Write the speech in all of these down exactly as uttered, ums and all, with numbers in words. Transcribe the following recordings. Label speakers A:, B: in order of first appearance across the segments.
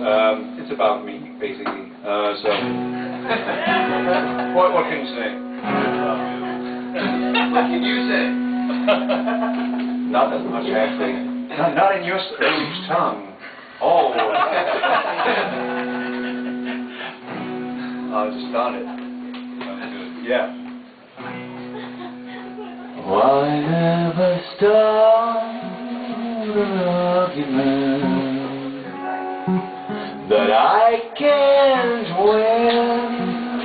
A: Um, it's about me, basically. Uh, so, what, what can you say?
B: What can you say?
A: Not that much, actually. Not, not in your strange tongue. Oh. I'll just start it. Sounds good. Yeah.
C: Why never start an argument that I can't win?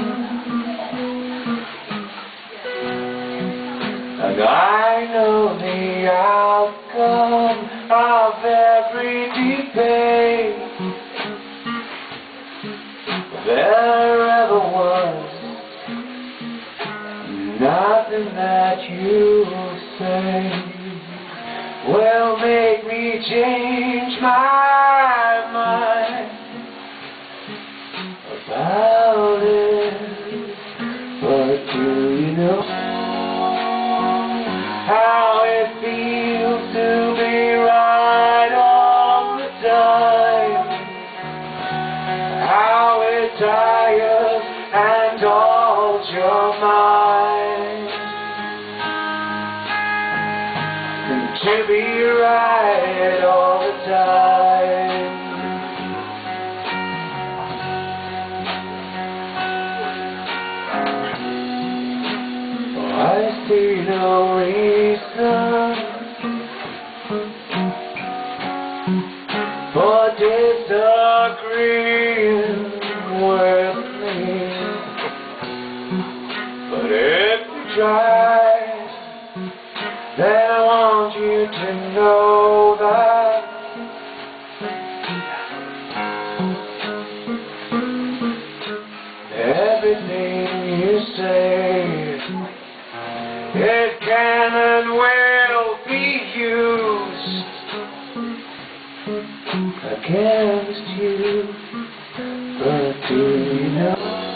C: And I know the outcome of every debate there ever was. Nothing that you say will make me change my mind about it. But do you know how it feels to be right all the time? How it tires and dulls your mind, and to be right all the time. Oh, I see no reason for disagreeing with me, but if you try, then I want you to know that everything you say, it can and will be used against you. But do you know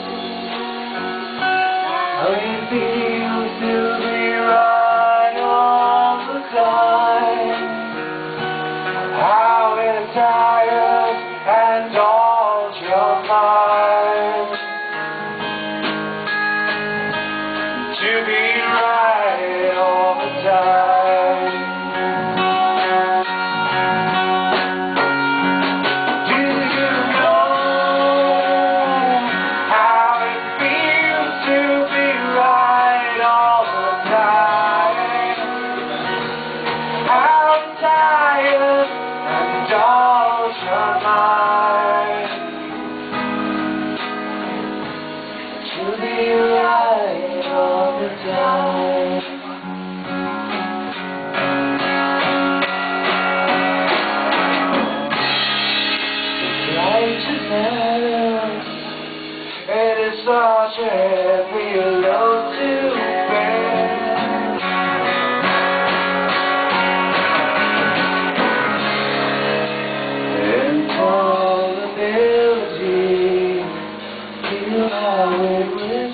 C: how you feel to be right all the time? How it tires and dulls your mind to be right all the time. Do you know how it feels to be right all the time? How it tires and dulls your mind to be right all the time. Righteousness, it is such a heavy load to bear. Infallibility, feel how it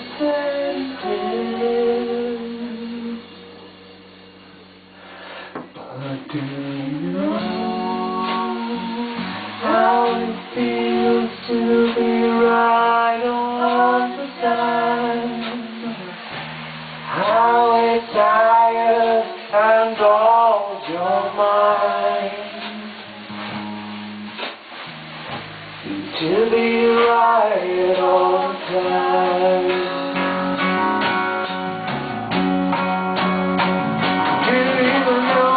C: resisted. But do you know how it feels to be right all the time? How it tires and dulls your mind to be right all the time. Do you know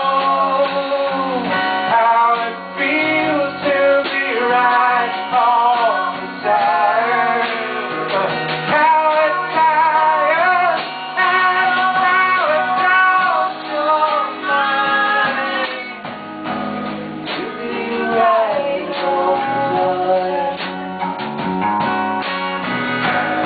C: how it feels to be right all the time? How it tires and how it dulls your mind to be right all the time.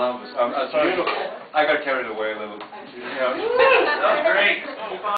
A: marvelous. I'm, I'm sorry.
C: Beautiful.
A: I got carried away a little. You know.
B: That was great.